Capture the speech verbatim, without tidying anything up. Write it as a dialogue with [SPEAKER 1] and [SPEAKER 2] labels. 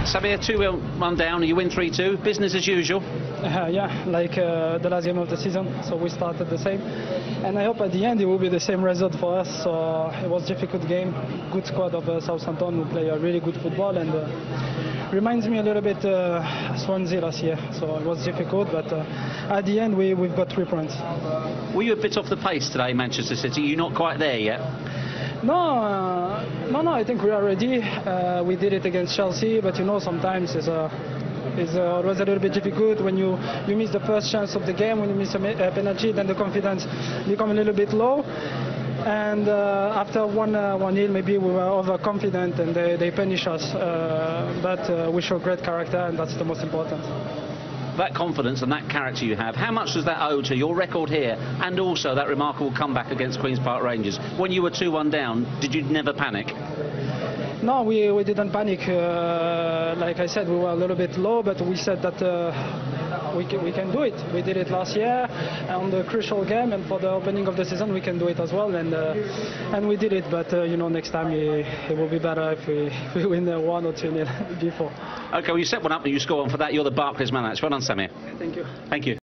[SPEAKER 1] Samir, two one down, you win three two, business as usual.
[SPEAKER 2] Uh, yeah, like uh, the last game of the season, so we started the same. And I hope at the end it will be the same result for us. So it was a difficult game, good squad of uh, Southampton who play a really good football, and uh, reminds me a little bit uh, Swansea last year. So it was difficult, but uh, at the end we, we've got three points.
[SPEAKER 1] Were you a bit off the pace today, Manchester City? You're not quite there yet?
[SPEAKER 2] No, uh, no, no, I think we are ready. Uh, we did it against Chelsea, but you know, sometimes it's a It's uh, always a little bit difficult when you, you miss the first chance of the game, when you miss a uh, penalty, then the confidence becomes a little bit low. And uh, after one uh, one nil, maybe we were overconfident and they, they punish us. Uh, but uh, we show great character, and that's the most important.
[SPEAKER 1] That confidence and that character you have, how much does that owe to your record here and also that remarkable comeback against Queen's Park Rangers? When you were two one down, did you never panic?
[SPEAKER 2] No, we, we didn't panic. Uh, like I said, we were a little bit low, but we said that uh, we, can, we can do it. We did it last year on the crucial game, and for the opening of the season we can do it as well, and uh, and we did it. But uh, you know, next time it, it will be better if we, if we win uh, one or two nil before.
[SPEAKER 1] OK, well you set one up and you score one for that. You're the Barclays man. That's well done, Samir.
[SPEAKER 2] Thank you.
[SPEAKER 1] Thank you.